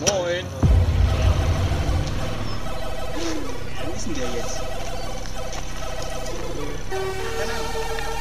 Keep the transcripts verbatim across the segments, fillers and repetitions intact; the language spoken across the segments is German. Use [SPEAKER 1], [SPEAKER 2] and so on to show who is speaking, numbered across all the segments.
[SPEAKER 1] Moin. Wo ist denn der jetzt? Keine Ahnung.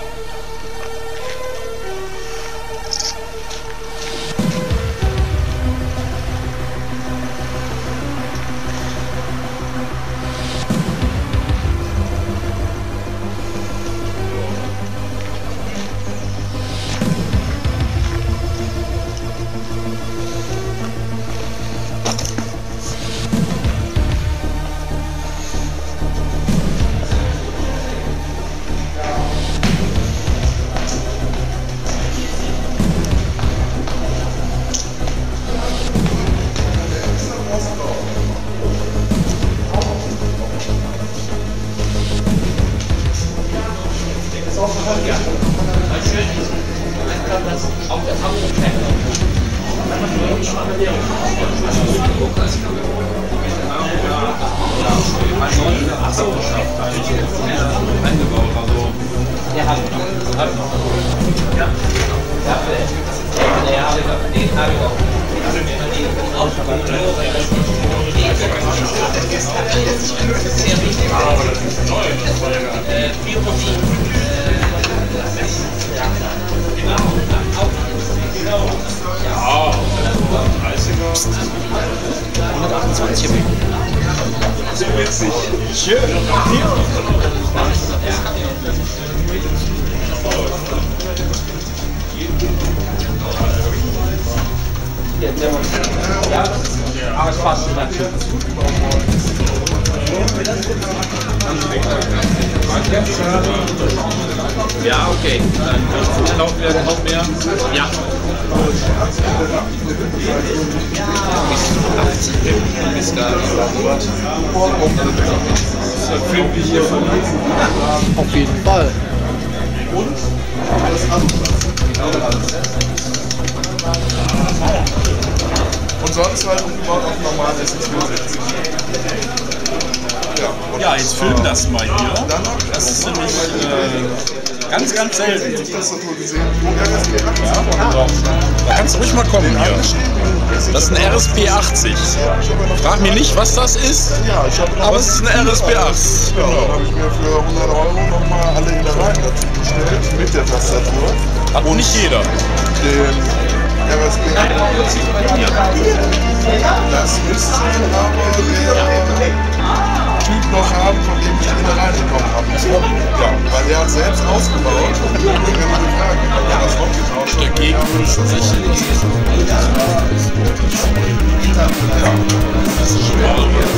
[SPEAKER 1] hundertachtundzwanzig M B. So witzig. Schön. Ja, aber es passt natürlich. Ja, okay. Dann laufen wir noch mehr. Ja.
[SPEAKER 2] Auf jeden Fall.
[SPEAKER 3] Und alles andere. Und sonst halt umgebaut auf normal S S vierundsechzig. Ja,
[SPEAKER 4] ja, jetzt film das mal hier. Das ist nämlich äh, ganz, ganz selten.
[SPEAKER 3] Ich das so gesehen. R S P achtzig.
[SPEAKER 4] Ja, da kannst du ruhig mal kommen hier. Das ist ein R S P achtzig. Frag mich nicht, was das ist,
[SPEAKER 3] ja, ich hab
[SPEAKER 4] aber es ist ein R S P achtzig.
[SPEAKER 3] Ja, dann habe ich mir für hundert Euro nochmal alle Innereien dazu bestellt, mit der Tastatur.
[SPEAKER 4] Hat wohl nicht jeder.
[SPEAKER 3] Den R S P achtzig. Das müsste aber der Typ noch haben, von dem ich die Innereien bekommen habe. Ja, weil der hat selbst ausgebaut und ich habe mir gefragt, ob er das aufgetauscht hat.
[SPEAKER 4] Dagegen wünschen sich.
[SPEAKER 3] Ja. Das ist schwer.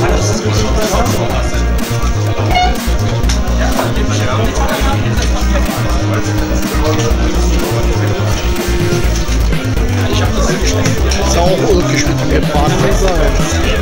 [SPEAKER 2] Ich habe das ist auch ulkig mit dem Partner sein.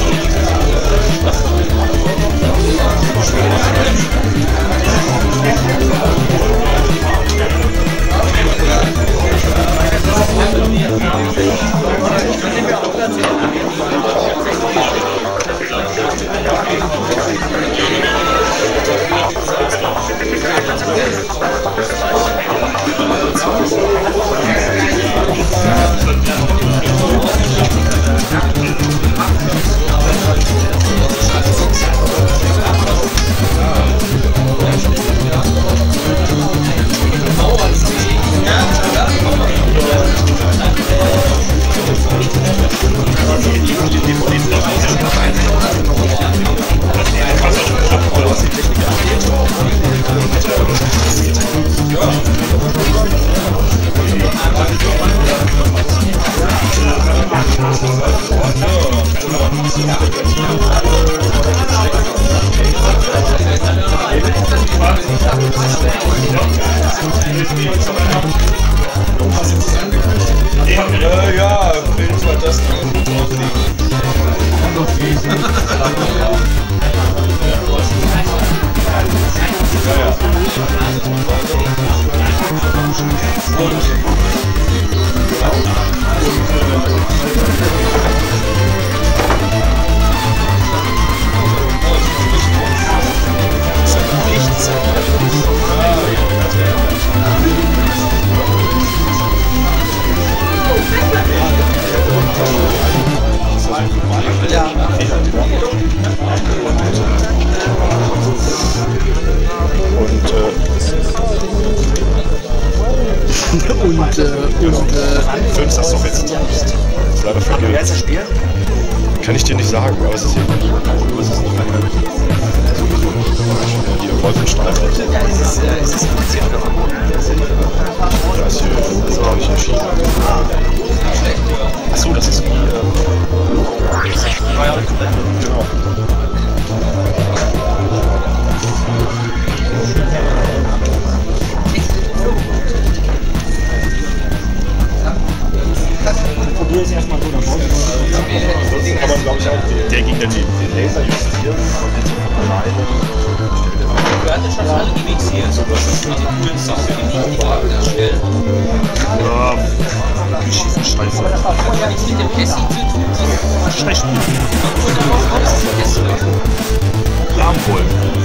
[SPEAKER 4] Äh, ja, Bild hat das Angebot drauflegen. Ja, ja.
[SPEAKER 2] Ja.
[SPEAKER 4] Und äh,
[SPEAKER 2] und äh, und äh,
[SPEAKER 4] filmst das doch jetzt. Leider vergessen. Wie heißt das Spiel? Kann ich dir nicht sagen, aber es ist hier. Hier, Wolfenstein. Ja, ist es, äh, ist es offiziell oder? Da ist hier, das ist auch nicht erschienen. Achso, das ist wie. Äh, genau.
[SPEAKER 5] Probier es erstmal so nach Hause.
[SPEAKER 4] Kann man, glaube ich, auch der Gegner den, den Laser justieren und den zu vermeiden.
[SPEAKER 1] Du hattest schon alle Gimmicks hier, so was ist die coolen Sachen für die Wagen erstellen.
[SPEAKER 4] Ja, die schießen Scheiße.
[SPEAKER 1] Nichts mit dem Cassie zu tun.
[SPEAKER 4] Schlecht.
[SPEAKER 1] Ja,
[SPEAKER 4] Lahmwohl.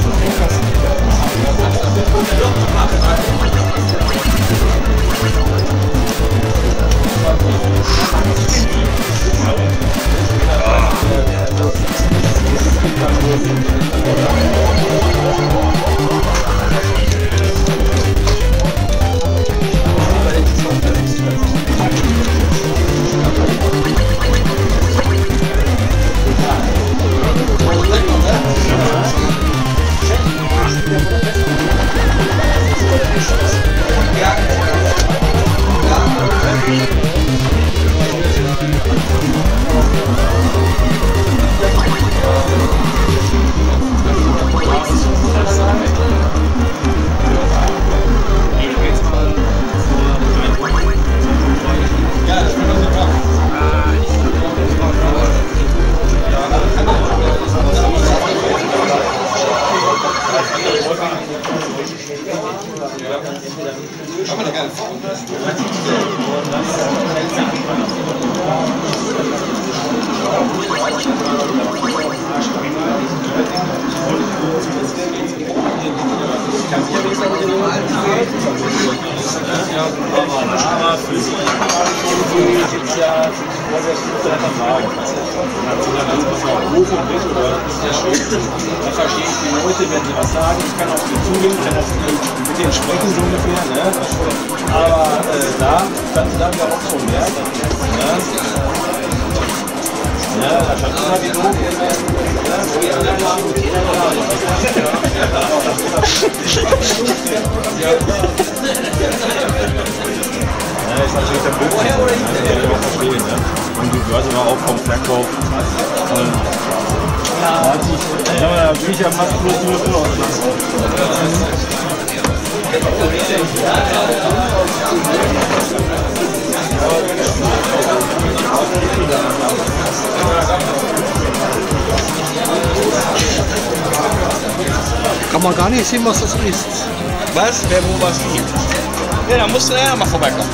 [SPEAKER 2] Kann man gar nicht sehen, was das ist.
[SPEAKER 5] Was? Wer wo was gibt? Ja, da musst du ja mal vorbeikommen.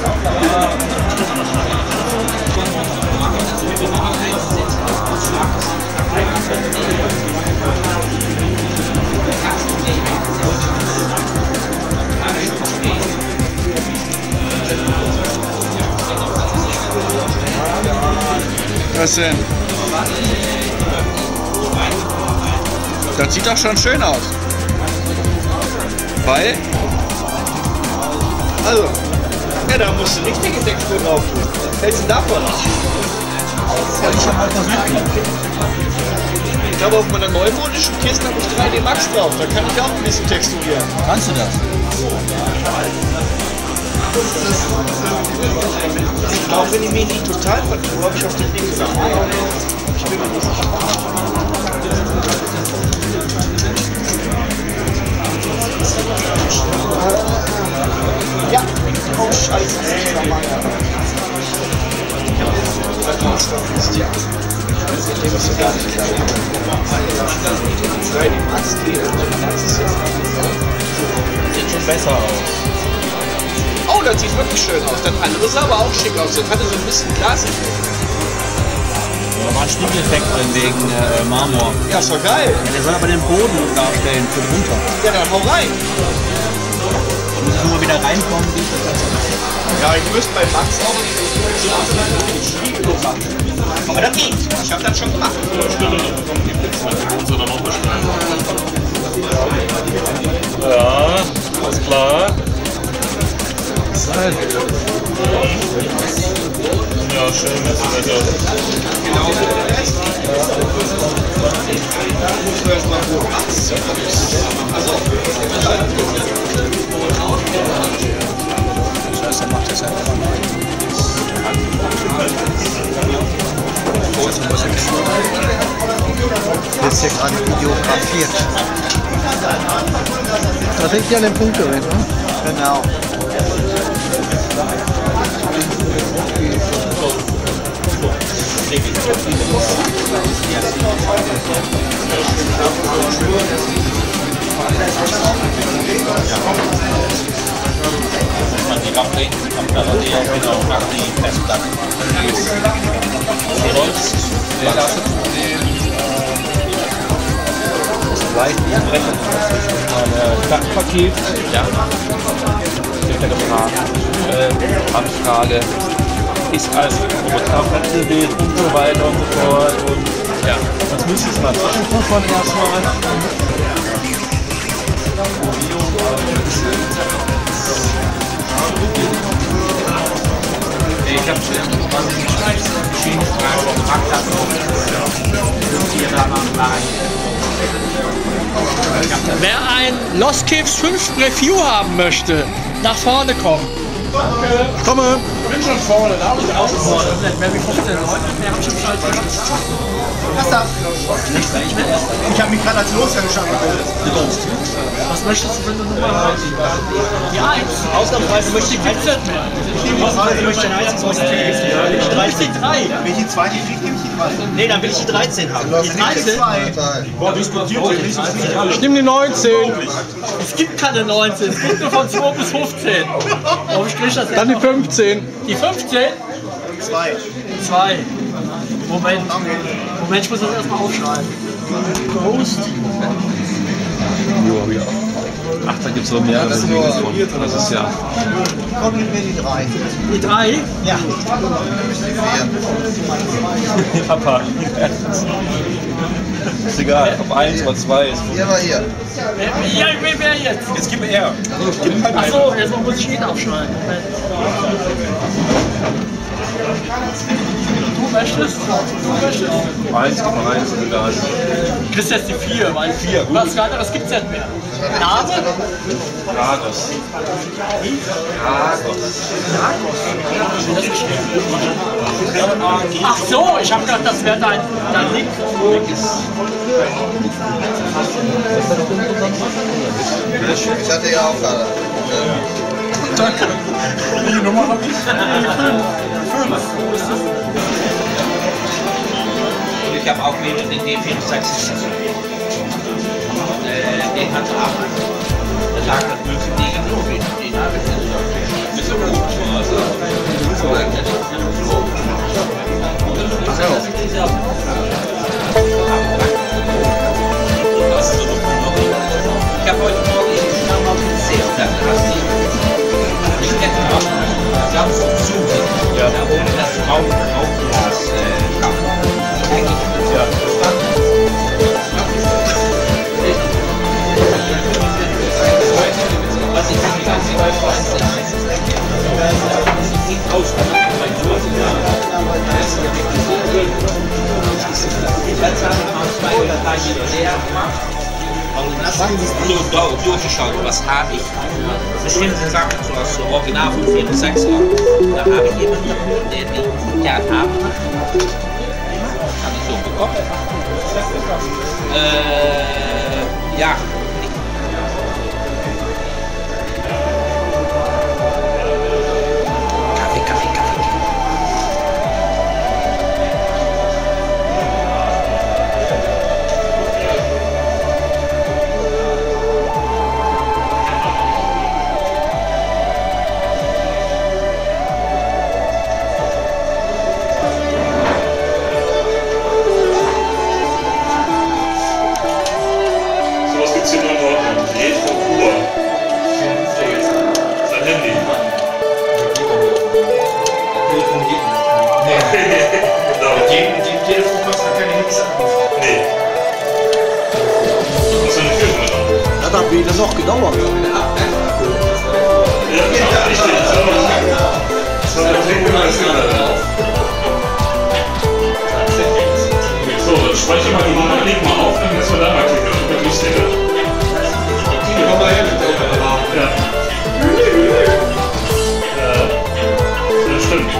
[SPEAKER 5] Was denn? Das sieht doch schon schön aus. Weil? Also, ja, da musst du richtige Textur drauf tun. Was hältst du davon? Ich glaube, auf meiner neumodischen Kiste habe ich drei D Max drauf. Da kann ich auch ein bisschen texturieren.
[SPEAKER 2] Kannst du das?
[SPEAKER 5] Ich glaube, wenn ich mich nicht total vertue, habe ich auf den Link gesagt. Ich bin mir nicht sicher. Ja, oh Scheiße. Was du gar nicht klar. Sieht schon besser aus. Oh, das sieht wirklich schön aus. Das andere sah aber auch schick aus. Das hatte so ein bisschen Glaseffekt.
[SPEAKER 6] Da war ein Spiegeleffekt drin wegen äh, Marmor.
[SPEAKER 5] Ja, ist doch geil.
[SPEAKER 6] Ja, der soll aber den Boden darstellen für drunter.
[SPEAKER 5] Ja, dann hau rein.
[SPEAKER 6] Müssen wir mal wieder reinkommen.
[SPEAKER 5] Ja, ich müsste bei Max auch so einen Spiegel machen. Aber das geht. Ich habe das schon gemacht.
[SPEAKER 4] Ja, alles klar. Ja, schön, das ist Wetter.
[SPEAKER 5] Scheiße, macht das einfach mal.
[SPEAKER 2] Das ist ja gerade videografiert. Da hängt ja an den Punkt drin, ne?
[SPEAKER 6] Genau.
[SPEAKER 1] Die Waffe am Parallel genau nach die Festplatte. Die Holz, der Lasse,
[SPEAKER 6] Paket.
[SPEAKER 1] ja. Ich habe gefragt, äh, Anfrage, ist alles Bild und so weiter und so fort. Und ja, das müsste es mal machen von erstmal. Ich habe zuerst zwanzig Geschenksfrage vom Marktplatz
[SPEAKER 7] Wer ein Lost Caves fünf Review haben möchte, nach vorne kommen.
[SPEAKER 2] Ich komme!
[SPEAKER 7] Ich bin schon vorne, da habe ich auch vorne. Wer wie fünfzehn Leute, wer hat schon Schalter?
[SPEAKER 6] Ich habe mich gerade als Losherrscher gebildet.
[SPEAKER 7] Was möchtest du für eine Nummer haben? Die eins.
[SPEAKER 6] Ausnahmsweise möchte ich
[SPEAKER 7] Die gibt's nicht mehr.
[SPEAKER 6] Ich möchte ein eins, was ich
[SPEAKER 7] dreizehn. drei.
[SPEAKER 6] Wenn ich die zwei nicht kriege, nehme ich die drei. Nee, dann will ich die dreizehn haben.
[SPEAKER 7] Die dreizehn?
[SPEAKER 6] Boah, diskutiert ihr nicht.
[SPEAKER 7] Ich nehme die neunzehn. Es gibt keine neunzehn, es gibt nur von zwei bis fünfzehn. Oh, ich krieg das
[SPEAKER 2] Dann die fünfzehn.
[SPEAKER 7] Die fünfzehn?
[SPEAKER 6] Zwei.
[SPEAKER 7] zwei. Moment. Moment, ich muss das erstmal aufschreiben. Ghost.
[SPEAKER 1] Ach, da gibt es noch mehr. Das ist, das ist ja.
[SPEAKER 6] Komm, gib mir die drei.
[SPEAKER 7] Die drei?
[SPEAKER 6] Ja.
[SPEAKER 1] Papa. Ist egal, ob eins oder zwei ist.
[SPEAKER 6] Hier war hier.
[SPEAKER 7] Wer, ja, wer, wer jetzt?
[SPEAKER 4] Jetzt gib mir er.
[SPEAKER 7] Achso, jetzt muss ich ihn aufschreiben. Du möchtest? Du möchtest?
[SPEAKER 1] Eins, gib mal eins, egal.
[SPEAKER 7] Du kriegst jetzt die vier, weil
[SPEAKER 1] Vier, gut.
[SPEAKER 7] was anderes gibt's nicht mehr. Name?
[SPEAKER 1] Ragos. Ragos.
[SPEAKER 7] Ach so, ich hab gedacht, das wäre dein, dein Link.
[SPEAKER 6] Ich hatte ja auch gerade.
[SPEAKER 3] Danke. Die Nummer habe ich.
[SPEAKER 1] Und ich habe auch wieder den D vierundsechzig. Äh, den hat er ab. Der sagt, das müssen die genug. Den habe ich nicht. Ist so gut. Also, so eigentlich. Ich habe heute Morgen nochmal gezählt. Da hast du die Städte auch. Ganz zu. Ja, ohne das Raum, Raumglas. Eigentlich. Ja. Was ich nicht ganz weiß, so durchgeschaut, was habe ich? Bestimmte Sachen, so als so Original von vierundsechziger. Da habe ich jemanden gefunden, der die gern haben. Habe ich so bekommen. Äh, ja. Kaffee, Kaffee, Kaffee.
[SPEAKER 3] Was gibt's hier
[SPEAKER 2] wie das noch gedauert hat.
[SPEAKER 1] So, dann spreche ich mal die Nummer, leg mal auf, dann müssen wir da mal klicken. Das ist der.
[SPEAKER 5] Komm mal her mit der
[SPEAKER 1] Ja. Ja. Das stimmt.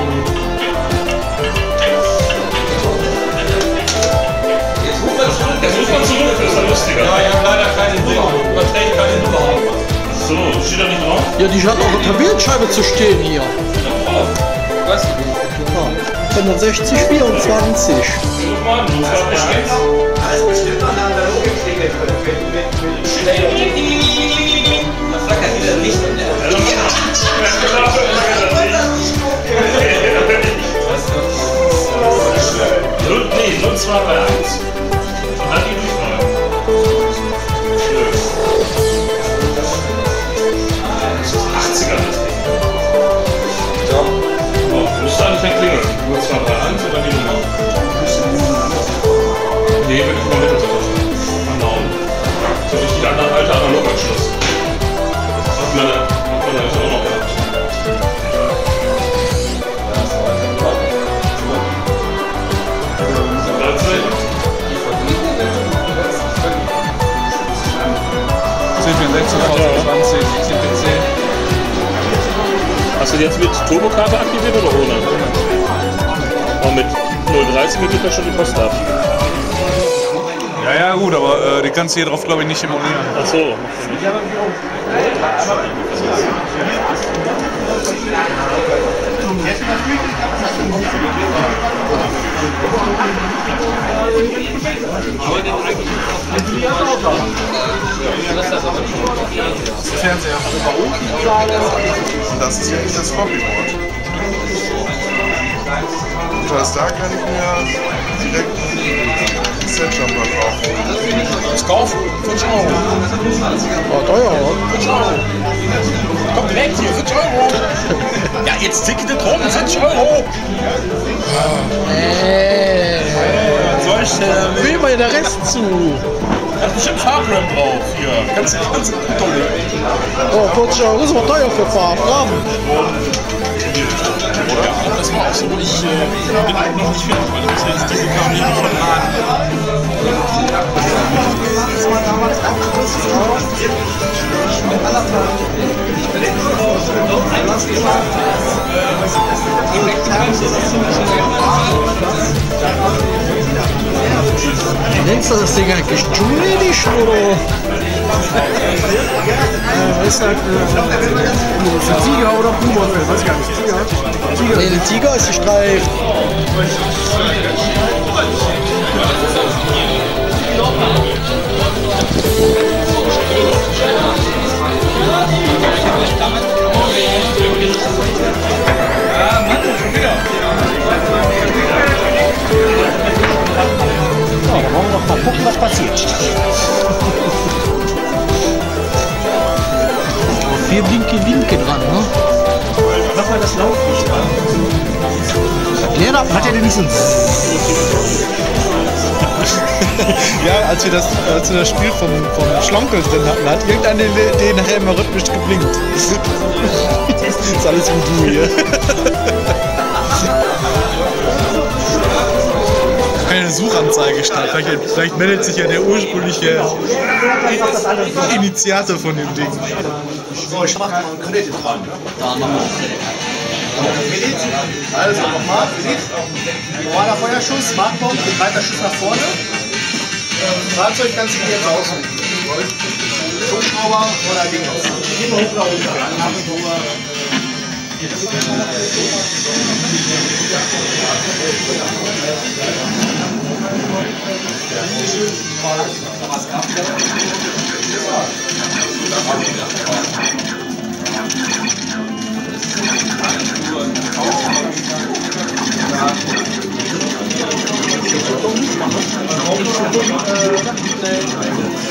[SPEAKER 5] Jetzt ruft man zurück.
[SPEAKER 1] Jetzt ruft man zurück, das ist ja lustiger.
[SPEAKER 5] Ja, ich habe leider keine Nummer. Man trägt keine Nummer auf.
[SPEAKER 1] So, steht da nicht drauf?
[SPEAKER 2] Ja, die hat auch eine Tabellenscheibe zu stehen hier.
[SPEAKER 5] Was?
[SPEAKER 2] Ja, fünfundsechzig, vierundzwanzig.
[SPEAKER 1] Ruf mal, ruf mal Bescheid.
[SPEAKER 5] Alles bestimmt an der Logik steht. Was sagt er wieder nicht?
[SPEAKER 1] null, nee, null zwei drei eins. Und dann die Durchwahl. Das ist achtziger, das Ding. Oh, müsste eigentlich nicht klingeln. null zwei drei eins und dann die Nummer. Nee, wenn ich mal mit anhauen. So richtig der alte Analoganschluss. Das hat man ja auch noch gehabt.
[SPEAKER 6] sechsundzwanzig, C P C.
[SPEAKER 1] Hast du jetzt mit Turbokarte aktiviert oder ohne? Oh, mit null dreizehn geht ja schon die Post ab.
[SPEAKER 3] Ja, ja, gut, aber äh, die kannst du hier drauf, glaube ich, nicht emulieren.
[SPEAKER 1] Ach so.
[SPEAKER 3] Fernseher. Das ist wirklich das Hobbyboard. Das heißt, da kann ich mir direkt einen Setjumper kaufen.
[SPEAKER 5] Das kaufen? fünfzig Euro.
[SPEAKER 2] War teuer, oder?
[SPEAKER 5] fünfzig Euro. Komm direkt hier, fünfzig Euro. Ja, jetzt ticketet rum, fünfzig Euro.
[SPEAKER 2] Äh,
[SPEAKER 5] Soll ich, äh,
[SPEAKER 2] will mir der Rest zu.
[SPEAKER 5] da ist bestimmt Farbrand drauf. Hier, ganz, ganz toll.
[SPEAKER 2] Oh, vierzig Euro ist aber teuer für Farbrahmen.
[SPEAKER 5] Das war auch so, ich äh, bin halt noch nicht fertig, weil das jetzt diese kam hier von Laden.
[SPEAKER 2] Nennst du das Ding eigentlich Joule Edition oder?
[SPEAKER 8] Äh, ist halt äh, Tiger oder Puma, weiß ich gar nicht. Tiger. Tiger.
[SPEAKER 2] Nee, der Tiger ist gestreift.
[SPEAKER 8] Ja, dann wollen wir doch mal gucken, was passiert.
[SPEAKER 2] Vier Blinke Linke dran, ne?
[SPEAKER 8] Mach mal das Lauflicht an.
[SPEAKER 2] Erklär das.
[SPEAKER 8] Hat er denn nicht so ein...
[SPEAKER 9] Ja, als wir das, als wir das Spiel vom, vom Schlonkel drin hatten, hat irgendeiner den, den nachher immer rhythmisch geblinkt. Das ist alles wie du hier. Keine Suchanzeige statt. Vielleicht, vielleicht meldet sich ja der ursprüngliche Initiator von dem Ding.
[SPEAKER 5] So, ich mach mal einen Kredit dran. Da machen wir. Kredit. Also nochmal, Kredit. Normaler Feuerschuss, Smartphone, mit weiter Schuss nach vorne. Ähm, Fahrzeug kannst du dir jetzt aussuchen. Schubschrauber oder Ding aus. Immer hoch oder runter. Ja.